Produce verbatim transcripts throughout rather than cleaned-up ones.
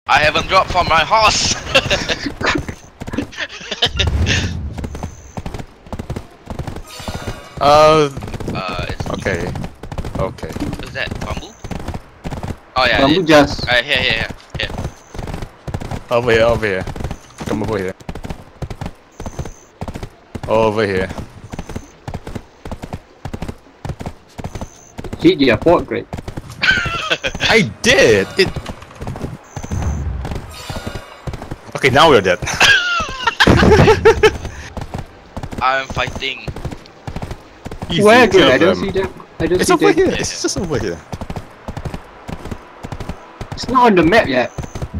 I haven't dropped from my horse. uh. uh. Okay. Okay. What's that? Bamboo? Oh yeah. Bamboo it, just. Uh, here, here, here, here. Over here. Over here. Come over here. Over here. Hit your port grade. I did it. Okay, now we're dead. I'm fighting. Easy, Where kill again? I don't them. see them. I don't It's see over them. here. Yeah, It's yeah. just over here. It's not on the map yet.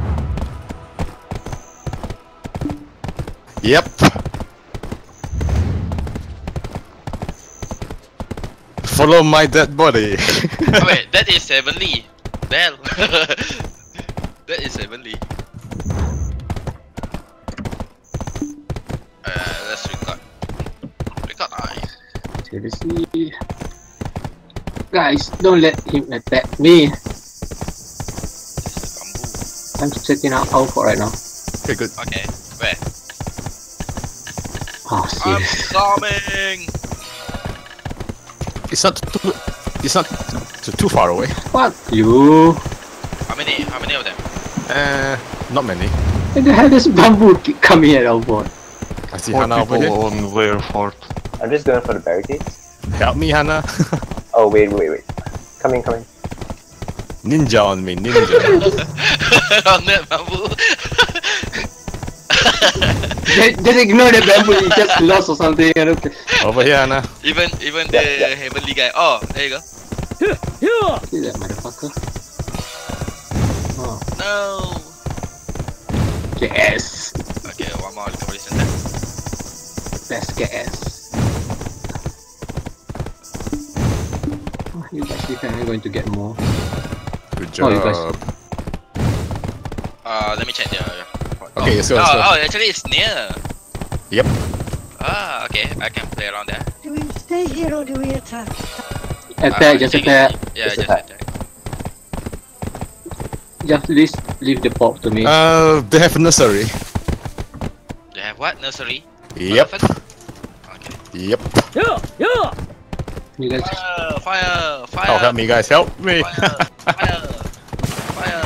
Yep. Follow my dead body. Oh, wait, that is Heavenly. Bell. That is Heavenly. Uh, let's record. Record I. Seriously. Guys, don't let him attack me. Bamboo. I'm setting up output right now. Okay, good. Okay, where? Oh, I'm serious. coming! It's not too. It's not too, too far away. Fuck you. How many? How many of them? Uh, not many. Where the hell does bamboo keep coming at our board? I see Four Hannah over people here. on layer fort. I'm just going for the barricades. Help me, Hannah. Oh wait, wait, wait. Coming, coming. Ninja on me, ninja. On that bamboo. just, just ignore the bamboo, you just lost or something. I don't care. Over here, Hannah. Even even Yeah, the yeah. Heavenly guy. Oh, there you go. See that motherfucker? Oh. No. Yes. Okay, one more recovery center. Let's guess. Oh, you guys think I'm going to get more? Good Oh, you job. guys- Uh, let me check the. Okay, let's go, Oh, let's go. oh, actually it's near. Yep. Ah, okay, I can play around there. Do we stay here or do we attack? Attack, Uh, just take it- attack. Yeah, Just just attack. attack. Just leave, leave the pop to me. Uh, they have nursery. They have what? Nursery? Yep. Elephant? Okay. Yep. You guys, Fire! Fire! Fire! Oh, help me, guys. Help me. Fire! Fire! Fire!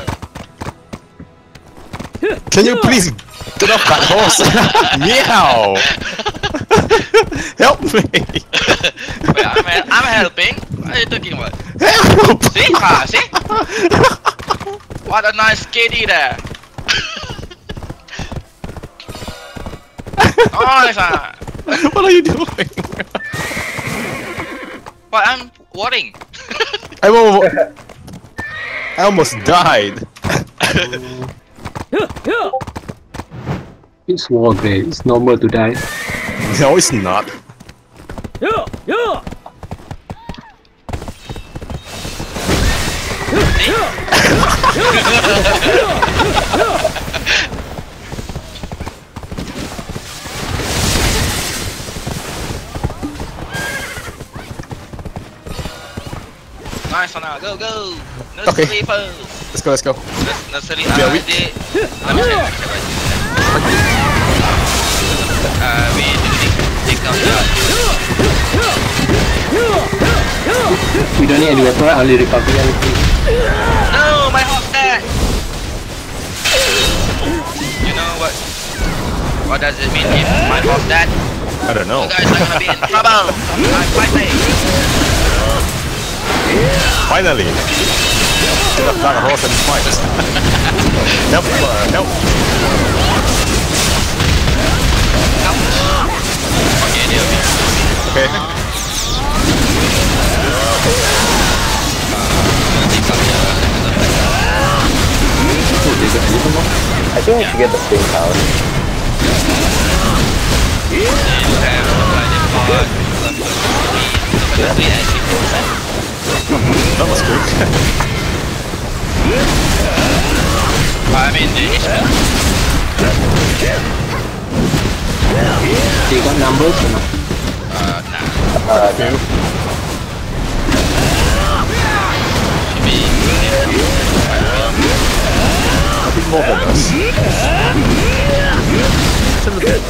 Can you please get off that horse? Meow. Help me. Wait, I'm, hel- I'm helping. What are you talking about? Help. See? Ah, see? What a nice kitty there. Nice, ah. What are you doing? But I'm worrying. I almost, I almost died. it's war grade. It's normal to die. No, it's not. Nice one now. Go, go. Okay. Nursery first. Let's go, let's go. Nurs- Nursery. Yeah, Uh, we- they, let me check. Let me check. Uh, we do need to take out the. We don't need any weapon, only recovery everything. No, my horse dead. You know what? What does it mean if my horse dead? I don't know. You guys are gonna be in trouble. I'm fighting. Finally. Get off that horse and fight. Help, uh, help. Okay, they'll be. Okay. Oh, they got even more? I think we should get the spin power. That was quick. I mean, the H P. They got numbers or not? Uh, nah. Uh, no. Should be. bit more than us. Just a little bit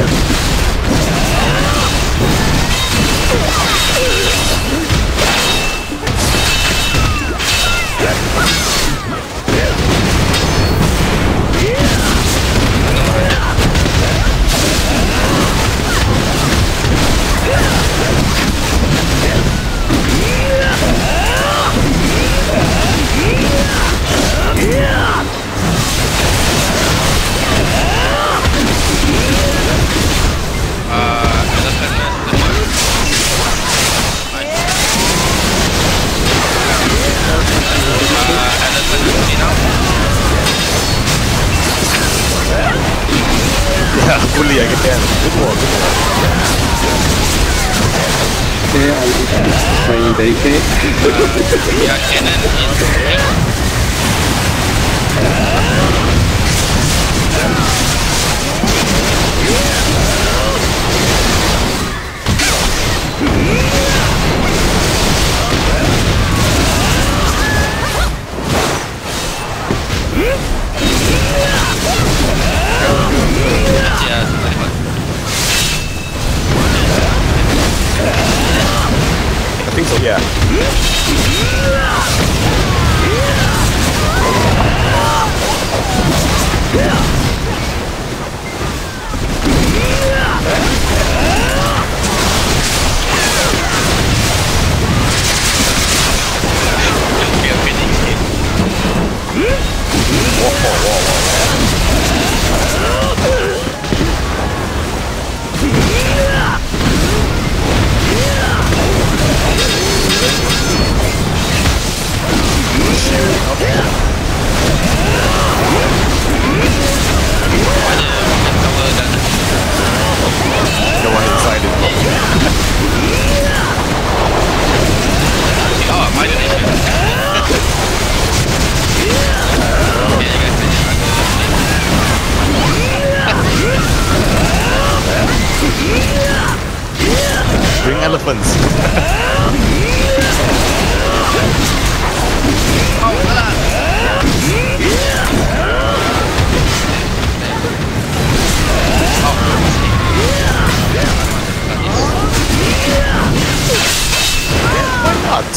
yeah, fully again. Good one, good one. Okay, I'm trying barricade. Yeah, cannon is yeah, very hot. I think so, yeah. Okay, okay, next game. Whoa, whoa, whoa, whoa. The one inside it. Oh, my donation. Okay, you guys Bring elephants. Why not?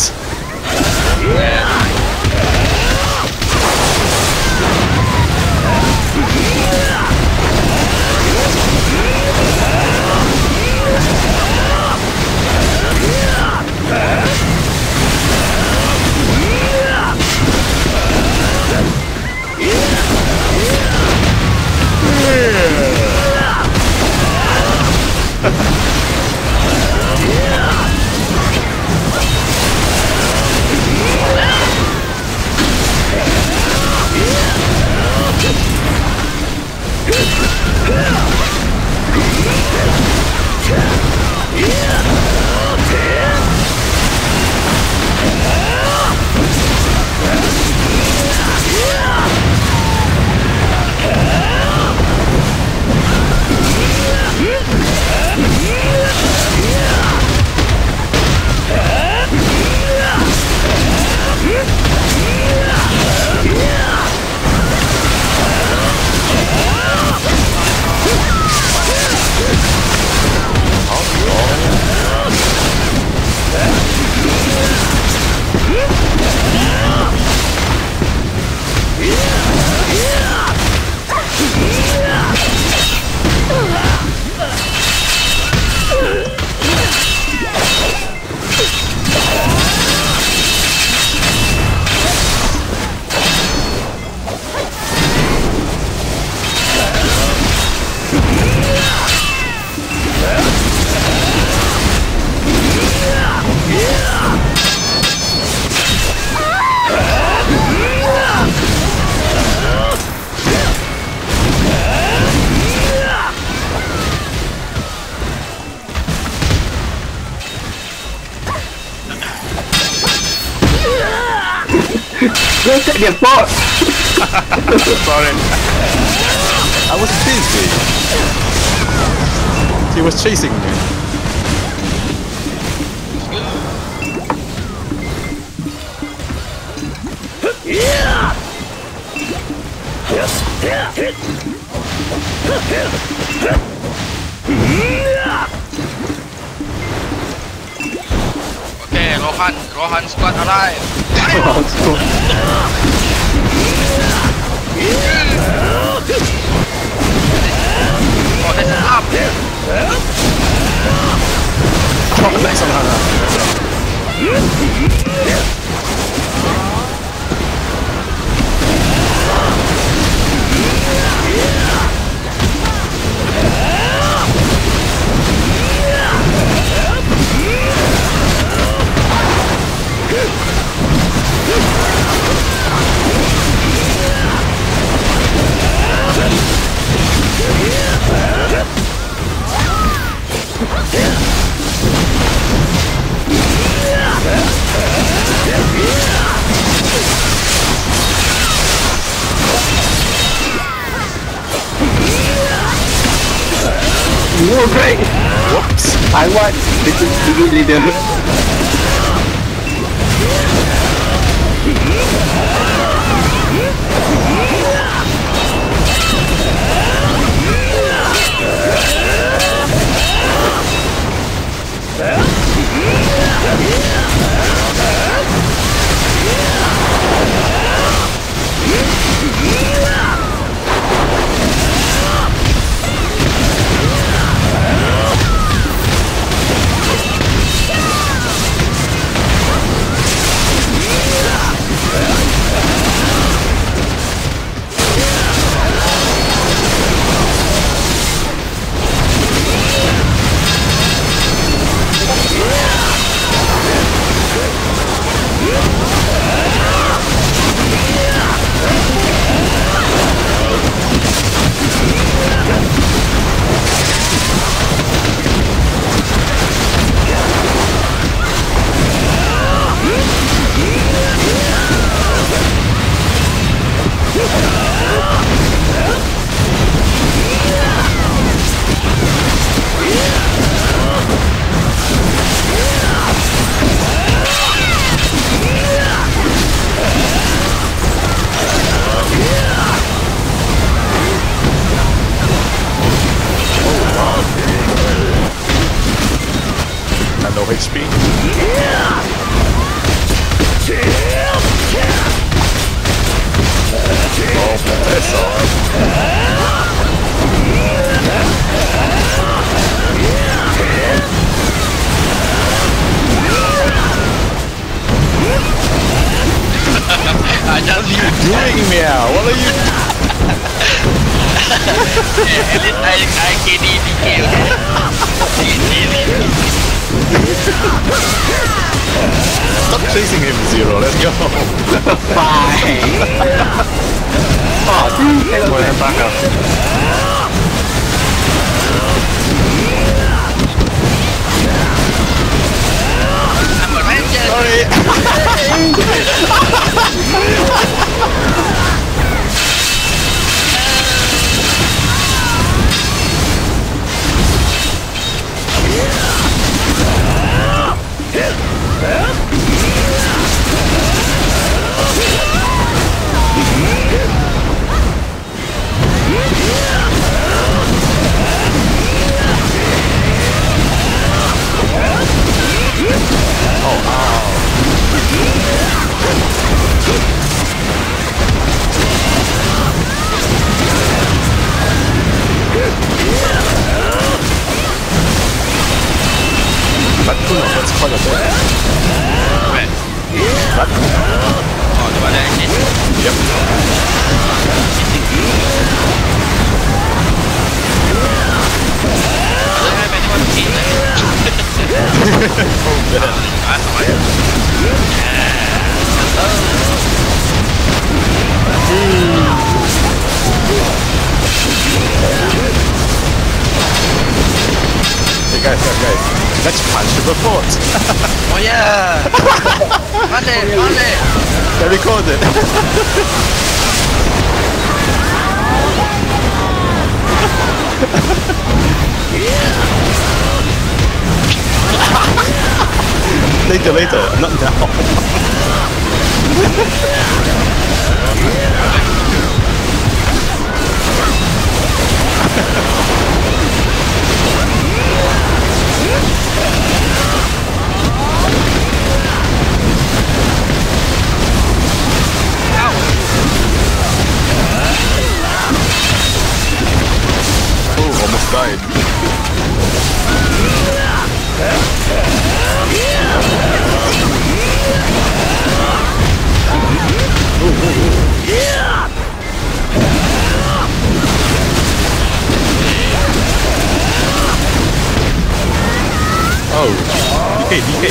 Go take their pot! Sorry. I was busy. He was chasing me. Okay, Rohan, Rohan squad alive. Oh, there's an up. Oh, next one, Hannah. You're great! Whoops. I won! This is the good leader. No H P. Oh, piss off. I just leave it. Doing meow. What are you? At least I I K D D K. Stop chasing him, Zero. Let's go. Fine! Oh, dude, take Go ahead, back up. I'm a ranger. Sorry. That cool one, that's quite a bit. Where? That Oh, the one that I hit. Yep. I don't have anyone to hit. Oh, man. That's fine. Hey guys, guys, guys. Let's punch the report. Oh yeah! Mate, mate! They recorded. Later, later, not now. side. Oh, D K, D K.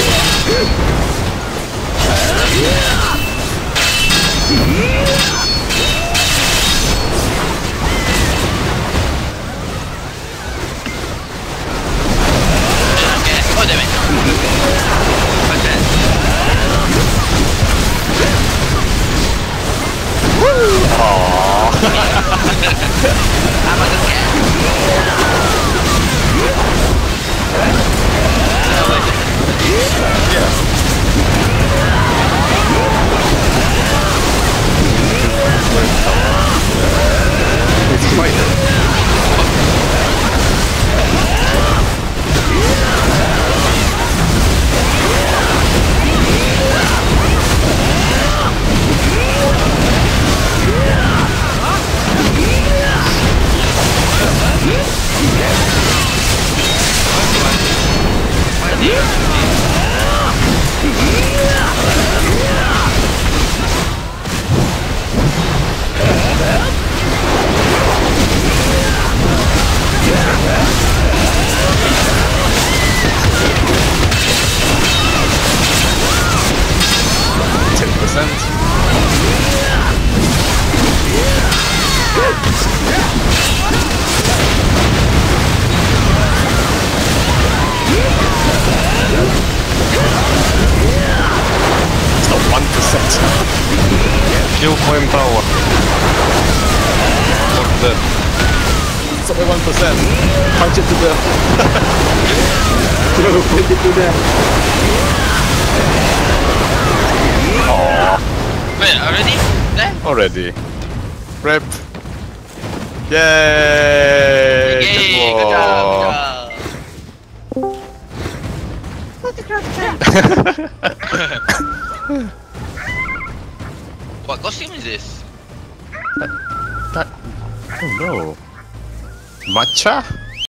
Okay. Oh, damn it. What's that? I'm a good cat. It's fighter. ten percent. Still one percent. Kill flame tower. What the? It's only one percent. Punch it to the... Put it to them. Wait, already? There? Already. Rep. Yay! Yay, Good good war. job, good job. What costume is this? That... Oh no. Matcha?